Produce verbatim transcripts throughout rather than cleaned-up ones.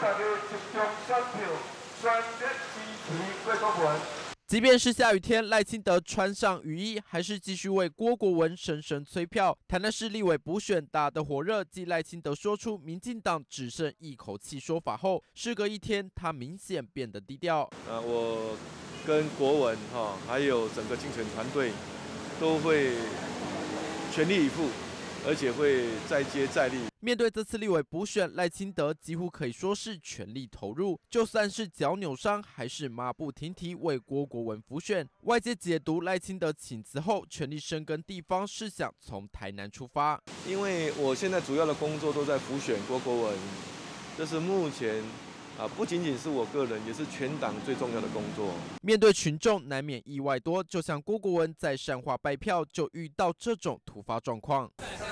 大家集中选票，选择支持郭国文。 即便是下雨天，赖清德穿上雨衣，还是继续为郭国文声声催票。台南市立委补选打得火热，继赖清德说出民进党只剩一口气说法后，事隔一天，他明显变得低调。 呃，我跟国文哈，还有整个竞选团队，都会全力以赴，而且会再接再厉。 面对这次立委补选，赖清德几乎可以说是全力投入，就算是脚扭伤，还是马不停蹄为郭国文辅选。外界解读赖清德请辞后，全力深耕地方，是想从台南出发。 因为我现在主要的工作都在辅选郭国文，这是目前啊，不仅仅是我个人，也是全党最重要的工作。 面对群众，难免意外多，就像郭国文在善化拜票，就遇到这种突发状况。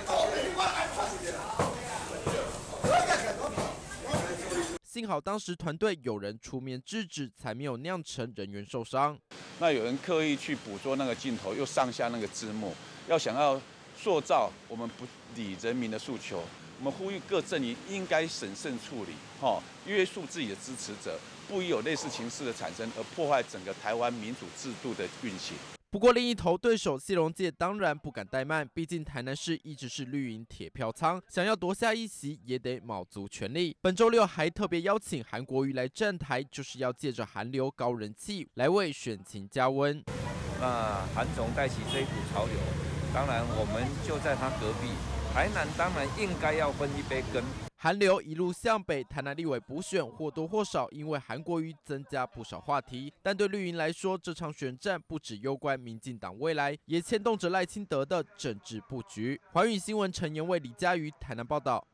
幸好当时团队有人出面制止，才没有酿成人员受伤。 那有人刻意去捕捉那个镜头，又上下那个字幕，要想要塑造我们不理人民的诉求。我们呼吁各阵营应该审慎处理，哈，约束自己的支持者，不宜有类似情势的产生，而破坏整个台湾民主制度的运行。 不过另一头对手谢龙介当然不敢怠慢，毕竟台南市一直是绿营铁票仓，想要夺下一席也得卯足全力。本周六还特别邀请韩国瑜来站台，就是要借着韩流高人气来为选情加温。 那韩总带起这一股潮流，当然我们就在他隔壁，台南当然应该要分一杯羹。 韩流一路向北，台南立委补选或多或少因为韩国瑜增加不少话题，但对绿营来说，这场选战不只攸关民进党未来，也牵动着赖清德的政治布局。环宇新闻陈延为李佳瑜台南报道。